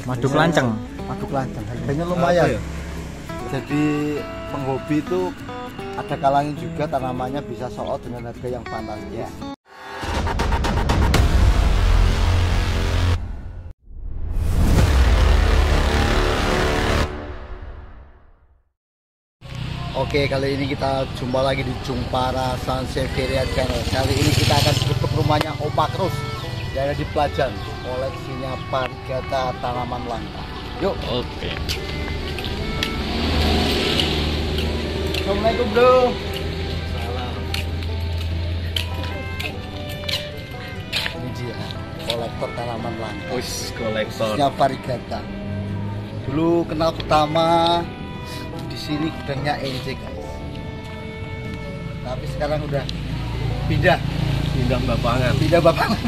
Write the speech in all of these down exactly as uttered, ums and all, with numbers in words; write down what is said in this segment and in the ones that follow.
Madu kelanceng. Madu kelanceng. Harganya lumayan. Ya? Jadi penghobi itu ada kalanya juga tanamannya bisa sold out dengan harga yang fantastis. Ya. Oke, kali ini kita jumpa lagi di Jumpara Sansevieria Channel. Kali ini kita akan ke rumahnya Opa Cruz yang ada di Pelajan. Koleksinya Varigata tanaman langka. Yuk. Oke. Assalamualaikum bro. Salam. Ini dia kolektor tanaman langka. Wis kolektor. Khususnya Varigata. Dulu kenal pertama di sini gudangnya N C guys. Tapi sekarang udah pindah. Pindah bapangan. Pindah bapangan.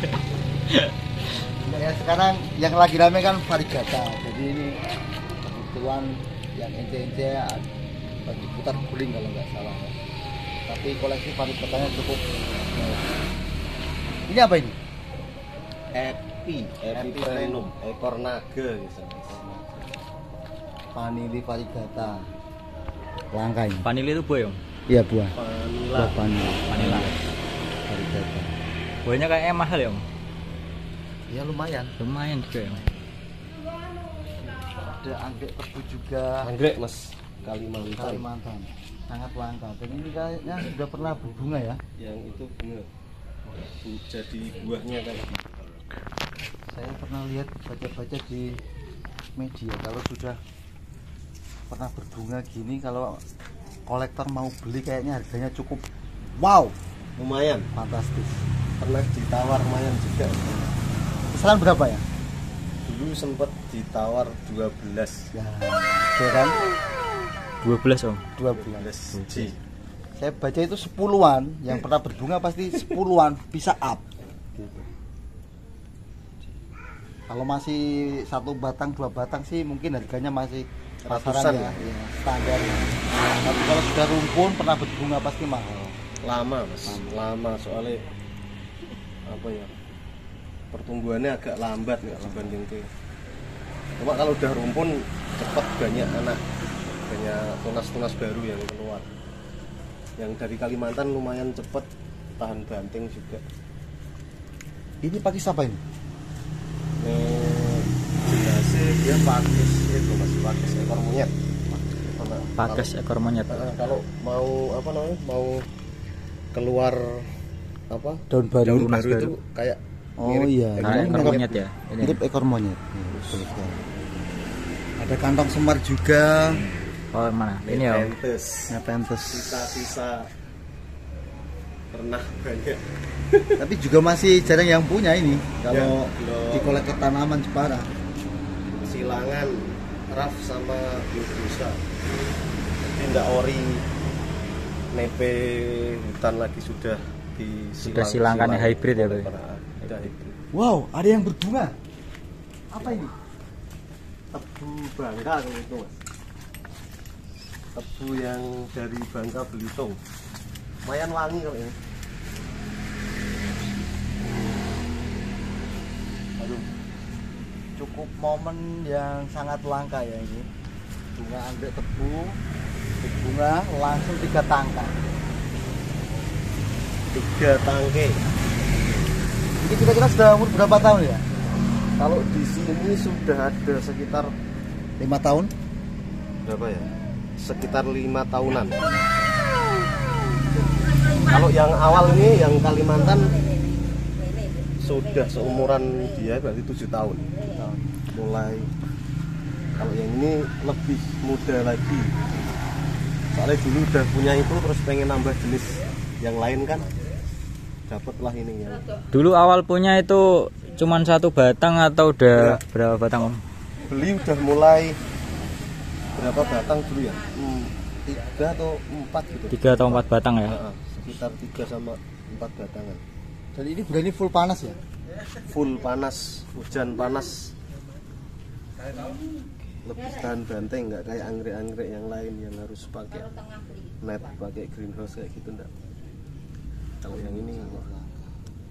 Ya, sekarang yang lagi rame kan Varigata. Jadi ini kebetulan yang N C N C lagi putar guling kalau nggak salah ya. Tapi koleksi Varigatanya cukup. Ini apa ini? Epi, Epiprenum, ekor naga gitu. Vanili Varigata. Langka ini. Vanili itu buah, Om? Iya buah. Vanilla. Buah vanila. Vanila. Varigata. Buahnya kayaknya mahal ya, Om? Ya lumayan. Lumayan juga ya, Om. Ada anggrek tebu juga. Anggrek Mas, Kalimantan. Kalimantan. Sangat langka. Dan ini kayaknya sudah pernah berbunga ya. Yang itu bunga. Jadi buahnya kan. Saya pernah lihat baca-baca di media kalau sudah pernah berbunga gini, kalau kolektor mau beli kayaknya harganya cukup wow, Lumayan. fantastis. Pernah ditawar lumayan juga. Kisaran berapa ya? Dulu sempat ditawar dua belas. Ya, ya kan? dua belas, Om. dua belas. Ji. Saya baca itu sepuluhan, yang pernah berbunga pasti sepuluhan bisa up. Gitu. Kalau masih satu batang, dua batang sih mungkin harganya masih pasaran ya, ya, standar. Tapi kalau sudah rumpun pernah berbunga pasti mahal. Lama Mas, lama soalnya apa ya? Pertumbuhannya agak lambat ya dibanding itu. Cuma kalau udah rumpun cepat, banyak anak, banyak tunas-tunas baru yang keluar. Yang dari Kalimantan lumayan cepat, tahan banting juga. Ini pakis apa ini? Eh, jelasnya dia pakis itu Mas, pakis ekor monyet. Pakis ekor monyet. Nah, kalau mau apa namanya? Mau keluar apa? Daun baru. Daun Tunas baru itu baru. kayak Oh mirip iya, Nah, ini ekor mirip- monyet ya. Ini. mirip ekor monyet. Ya, betul sekali. Ada kantong semar juga. Oh, mana? Ini ya, Om. Nepenthes. Nepenthes. Sisa-sisa pernah banyak. Tapi juga masih jarang yang punya ini. Kalau Ya, belum. di kolektor tanaman Jepara. Silangan Raf sama Yudusa. Tidak ori nepe hutan lagi sudah di Sudah silangannya hybrid ya, Pak? Sudah hybrid. Wow, ada yang berbunga. Apa ini? Tebu Bangka kalau itu Mas. Tebu yang dari Bangka Belitung. Lumayan wangi kalau ini. Aduh, cukup momen yang sangat langka ya ini. Bunga anggrek tebu, bunga langsung tiga tangkai. Tiga tangke. Ini kira-kira sudah umur berapa tahun ya? Kalau di sini sudah ada sekitar Lima tahun. berapa ya? Sekitar lima tahunan. Kalau yang awal ini yang Kalimantan sudah seumuran dia berarti tujuh tahun. Mulai kalau yang ini lebih muda lagi. Soalnya dulu udah punya itu terus pengen nambah jenis yang lain kan. Dapatlah ini yang Dulu awal punya itu cuman satu batang atau udah Ya. berapa batang, Om? beli udah mulai berapa batang dulu ya? Hmm, tiga atau empat gitu. Tiga atau empat batang ya? Nah, sekitar tiga sama empat batangan. Dan ini berani full panas ya? Full panas, hujan panas, lebih tahan banteng, nggak kayak anggrek-anggrek yang lain yang harus pakai net, pakai greenhouse kayak gitu enggak. Kalau yang ini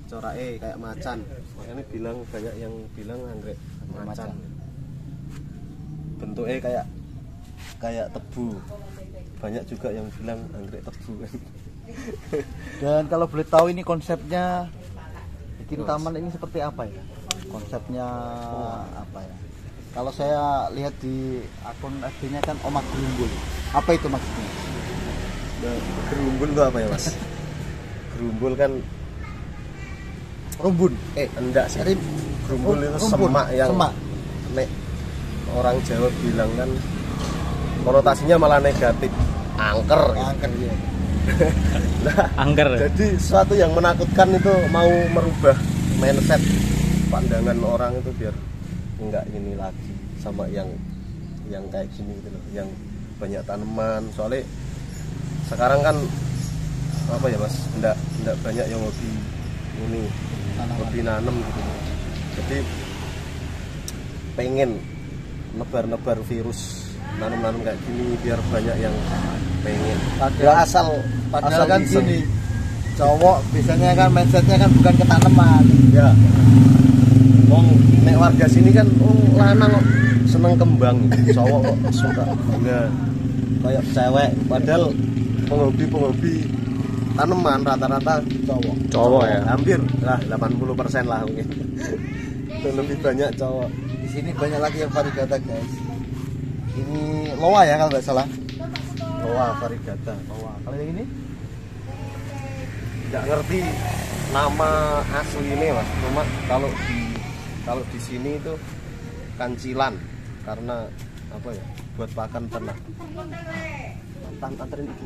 corake kayak macan. Makanya bilang banyak yang bilang anggrek macan. Bentuknya kayak kayak tebu. Banyak juga yang bilang anggrek tebu. Dan kalau boleh tahu ini konsepnya bikin taman ini seperti apa ya? Konsepnya apa ya? Kalau saya lihat di akun F B-nya kan Omak Gerumbul. Apa itu maksudnya? Nah, gerumbul itu apa ya mas? Gerumbul kan Rumbun. eh enggak sih. Rim- Gerumbul itu rumbun, semak yang semak. nek orang Jawa bilang kan konotasinya malah negatif, angker. Gitu. Angker ya. Nah, Angker. jadi sesuatu yang menakutkan itu mau merubah mindset pandangan orang itu biar enggak ini lagi sama yang yang kayak gini gitu loh, yang banyak tanaman. Soalnya sekarang kan apa ya mas, enggak enggak banyak yang hobi ini Tanaman. hobi nanam gitu. Jadi pengen nebar-nebar virus nanam-nanam kayak gini biar banyak yang pengen. Padahal Ya, asal Padahal asal kan iseng. gini, cowok biasanya kan mindsetnya kan bukan ke tanaman. Ya. Wong nek warga sini kan oh lanang kok seneng kembang, cowok kok suka bunga. Kayak cewek, padahal penghobi-penghobi tanaman rata-rata cowok. Cowok ya. Hampir lah delapan puluh persen lah mungkin. Lebih banyak cowok. Di sini banyak lagi yang varigata guys. Ini loa ya kalau nggak salah. Loa varigata. Loa. Kalau yang ini? Nggak ngerti nama asli ini mas. Cuma kalau di kalau di sini itu kancilan karena apa ya? Buat pakan ternak. Mantan anterin ibu.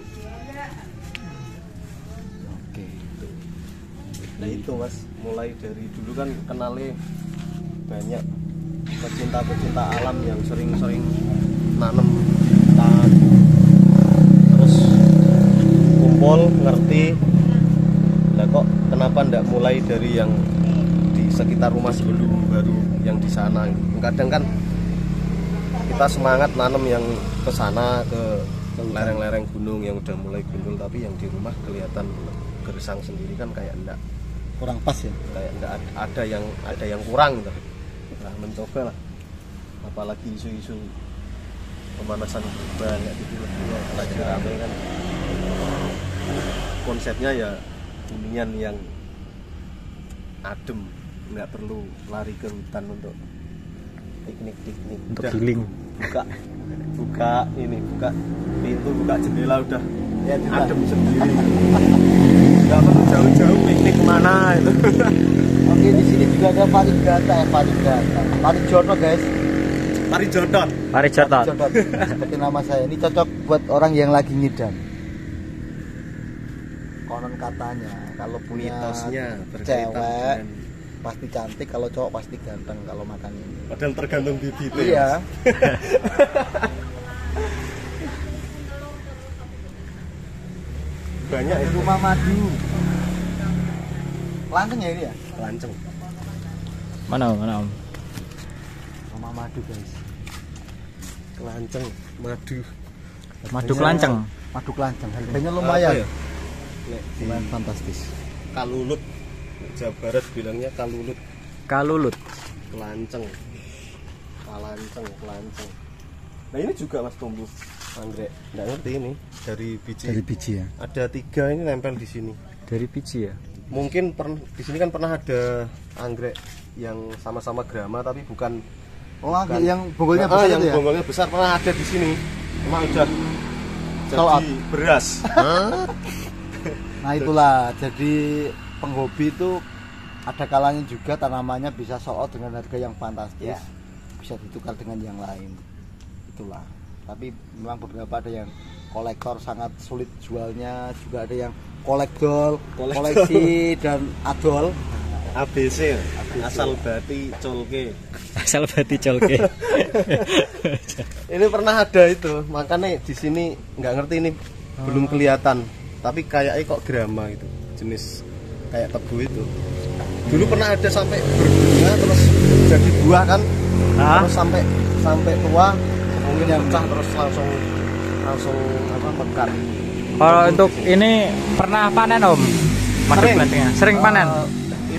Oke. Nah itu mas, mulai dari dulu kan kenalnya banyak pecinta-pecinta alam yang sering-sering nanam hutan, terus kumpul ngerti. Lah kok kenapa ndak mulai dari yang di sekitar rumah sebelum baru yang di sana? Kadang kan kita semangat nanam yang ke sana ke lereng-lereng gunung yang udah mulai gundul, tapi yang di rumah kelihatan gersang sendiri kan kayak enggak, Kurang pas ya. kayak enggak ada, ada yang ada yang kurang gitu. Nah mencoba lah, apalagi isu-isu pemanasan global ya gitu ya, lagi rame kan. Konsepnya ya hunian yang adem, nggak perlu lari ke hutan untuk piknik-piknik. Untuk Udah healing. buka buka ini buka pintu, buka jendela udah Ya, di adem sendiri. Nggak perlu jauh-jauh piknik kemana itu. Oke, di sini juga ada varigata ya, varigata. Varijono guys. Mari jodoh. Mari catat. Varijono. Seperti nama saya. Ini cocok buat orang yang lagi ngidam. Konon katanya kalau punya Mitosnya berkaitan cewek dengan, pasti cantik, kalau cowok pasti ganteng kalau makan ini. padahal tergantung bibitnya. Iya. Banyak itu Rumah madu. Langsung ya ini ya? lanceng. Mana Om? Mana Om? Rumah madu guys. Kelanceng, madu. Madu kelanceng. Madu kelanceng. Harganya lumayan. Apa ya? Nek di Lumayan fantastis. Kalulut, Jawa Barat bilangnya kalulut, Kalulut. kelanceng, kalanceng, kelanceng. Nah ini juga mas tumbuh anggrek. Nggak ngerti ini dari biji. Dari biji ya. Ada tiga ini nempel di sini. Dari biji ya. Mungkin pernah di sini kan pernah ada anggrek yang sama-sama grama tapi bukan. Oh, anggrek bukan- yang bonggolnya Ah, besar yang itu ya? bonggolnya besar pernah ada di sini. Cuma udah Sold out. jadi beras. Nah itulah, jadi penghobi itu ada kalanya juga tanamannya bisa sold out dengan harga yang fantastis, Ya. bisa ditukar dengan yang lain. Itulah. Tapi memang beberapa ada yang kolektor sangat sulit jualnya, juga ada yang kolektor, Kolektor. koleksi dan adol. A B C, asal bati colke. Asal bati colke. Ini pernah ada itu, makanya di sini nggak ngerti ini belum kelihatan, tapi kayaknya kok grama gitu, jenis kayak tebu itu. Dulu pernah ada sampai berbunga terus jadi buah kan, Hah? terus sampai sampai tua mungkin yang pecah terus langsung langsung apa mekar. Kalau untuk ini pernah panen Om? Madu Sering. kelancengnya. Sering panen. Eh,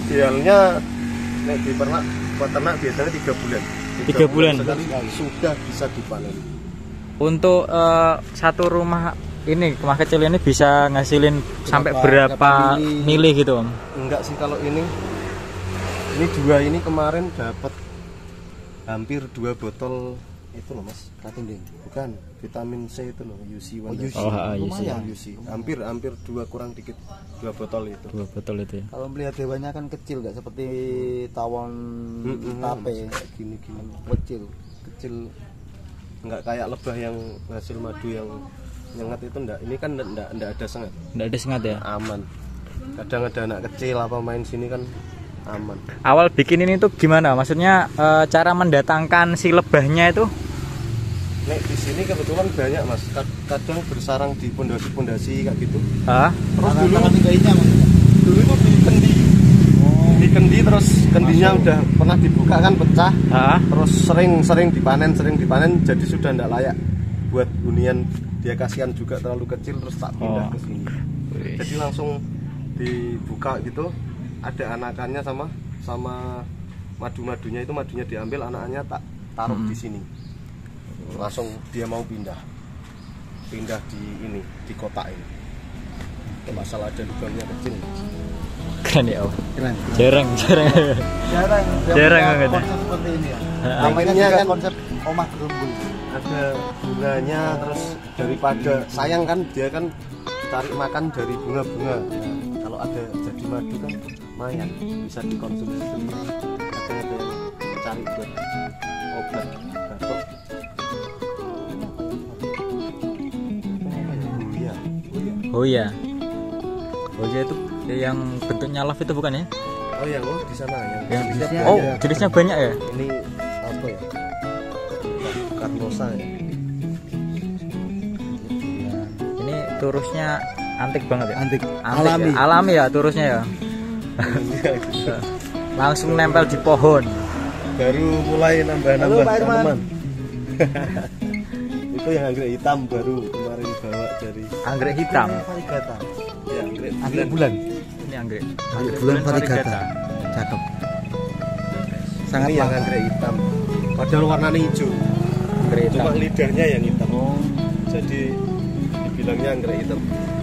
idealnya nek di ternak peternak biasanya tiga bulan. Tiga bulan. Sekali sudah bisa dipanen. Untuk uh, satu rumah ini rumah kecil ini bisa ngasilin berapa, sampai berapa, berapa mili? mili gitu Om? Enggak sih kalau ini. Ini dua ini kemarin dapat hampir dua botol itu loh Mas, Katunding. Bukan, vitamin C itu loh, U C. Oh, U C. Oh, ah, U C. Lumayan U C. Hampir hampir dua kurang dikit dua botol itu. Dua botol itu ya. Kalau melihat hewannya kan kecil nggak seperti tawon mm-hmm. tape gini-gini kecil. Kecil nggak kayak lebah yang hasil madu yang nyengat itu enggak. Ini kan enggak enggak ada sengat. Enggak ada sengat ya? Aman. Kadang ada anak kecil apa main sini kan aman. Awal bikin ini tuh gimana? Maksudnya e, cara mendatangkan si lebahnya itu? Nek di sini kebetulan banyak Mas. Kadang bersarang di pondasi-pondasi kayak gitu. Hah? Terus dulu tinggalnya Mas. Dulu itu di kendi. Oh. Di kendi terus kendinya Masuk. Udah pernah dibuka kan pecah. Hah? Terus sering-sering dipanen, sering dipanen jadi sudah enggak layak buat hunian. Dia kasihan juga terlalu kecil terus tak pindah oh. ke sini. Jadi langsung dibuka gitu. Ada anakannya sama sama madu-madunya itu madunya diambil anaknya tak taruh hmm. di sini. Langsung dia mau pindah. Pindah di ini, di kotak ini. Masalah ada lubangnya kecil. Kan ya, Om. Keren. Jarang, jarang. Jarang. Jarang banget. Konsep seperti ini ya. Namanya juga kan konsep omah gerumbul. Ada bunganya terus daripada sayang kan dia kan cari makan dari bunga-bunga. Nah, kalau ada jadi madu kan lumayan bisa dikonsumsi sendiri. Kadang ada yang cari buat obat batuk. Oh iya. Oh iya itu yang bentuknya love itu bukan ya? Oh iya, oh di sana yang, yang jenisnya oh ada. jenisnya banyak ya? Ini apa ya? Carnosa ya. Ini turusnya antik banget ya? Antik. Antik Alami. Ya? Alami ya turusnya ya. Langsung nempel di pohon. Baru mulai nambah-nambah tanaman. Itu yang anggrek hitam baru kemarin bawa dari anggrek hitam. Varigata. Ya, anggrek Anggrek bulan. Ini anggrek. Anggrek bulan varigata. Cakep. Sangat ini yang anggrek hitam. Padahal warnanya hijau. Anggrek hitam. Cuma lidahnya yang hitam. Oh. Jadi dibilangnya anggrek hitam.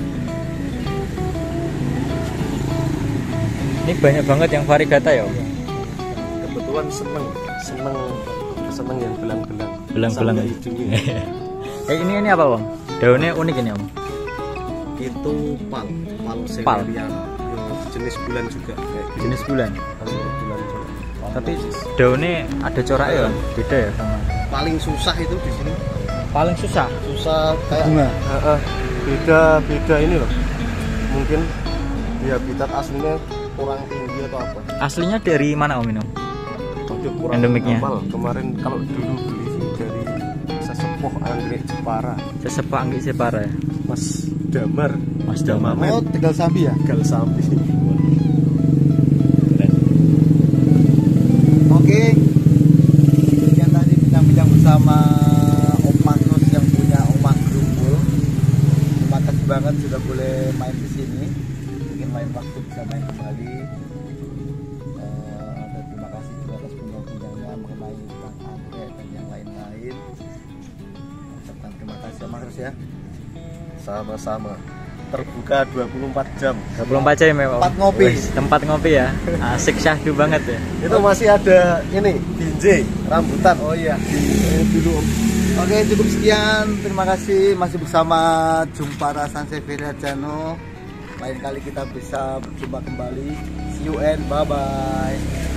Ini banyak banget yang varigata ya, Om? Kebetulan seneng, seneng, seneng yang belang-belang. Belang-belang. Eh ini ini apa, Om? Daunnya unik ini, Om. Itu pal, pal Pal. Severian. Jenis bulan juga. Kayak gini. Jenis bulan. Kalau bulan juga. Tapi daunnya ada coraknya ya, beda ya sama. Paling susah itu di sini. Paling susah. Susah kayak bunga. Uh, uh, beda beda ini loh. Mungkin di habitat aslinya kurang tinggi atau apa? Aslinya dari mana, Om ini? Udah kurang Endemiknya. hafal. Kemarin kalau dulu beli sih dari sesepuh anggrek Jepara. Sesepuh anggrek Jepara ya. Mas Damar. Mas Damar. Oh, Tegal Sambi ya? Tegal Sambi. Oke. Yang tadi bincang-bincang bersama Om Magnus yang punya Omah Gerumbul. Terima kasih banget sudah boleh main di sini. Mungkin lain waktu bisa main kembali. Uh, dan terima kasih juga atas bincang-bincangnya mengenai tentang anggrek dan yang lain-lain. Ucapkan terima kasih Om Magnus ya. Sama-sama. Terbuka dua puluh empat jam. dua puluh empat jam ya, Om. Tempat ngopi. Wih, tempat ngopi ya. Asik syahdu banget ya. Itu masih ada ini binjai rambutan. Oh iya. Eh, dulu Om. Oke, cukup sekian. Terima kasih masih bersama Jumpara Sansevieria Jano. Lain kali kita bisa berjumpa kembali. See you and bye bye.